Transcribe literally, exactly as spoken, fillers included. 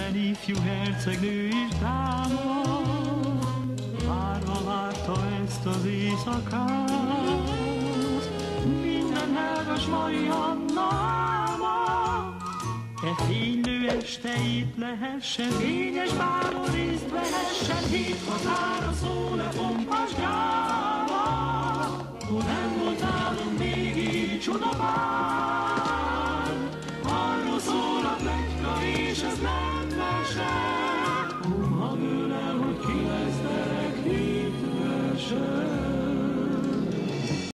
minden ifjú hercegnő is támad, várva várta ezt az éjszakát. Minden hellgas Marianna álma, e fénylő este itt lehessen, fényes bálon részt vehessen, hét határa szól-e pompas gála. Ó, nem volt nálunk még így csodapár, arról szól a pletyka, és ez nem mese. Ó, hadd öl el, hogy ki lesz derek, itt mese.